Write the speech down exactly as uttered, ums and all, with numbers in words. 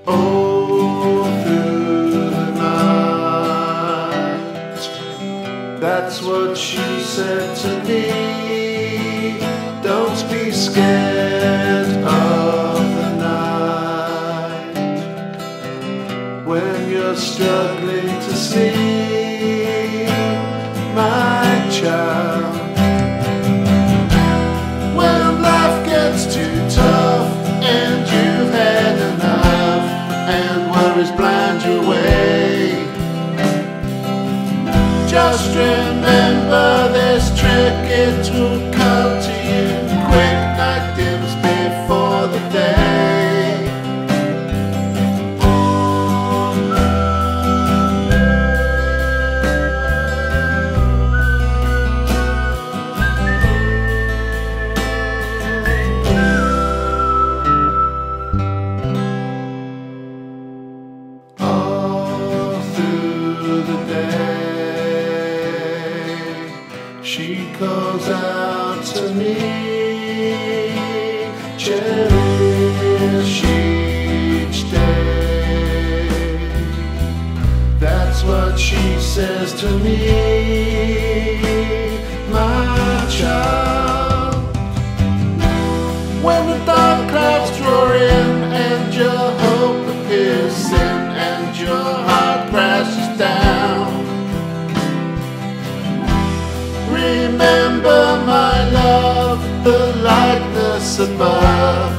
all through the night. That's what she said to me. Don't be scared of the night when you're struggling to sleep, my child. When life gets too tough and you've had enough and worries blind your way, just remember this trick, it will come to you quick. Night dims before the day. All through the day, she calls out to me, cherish each day. That's what she says to me, my child. When the dark clouds draw in and your hope appears thin and your heart crashes down, remember, my love, the lightness above.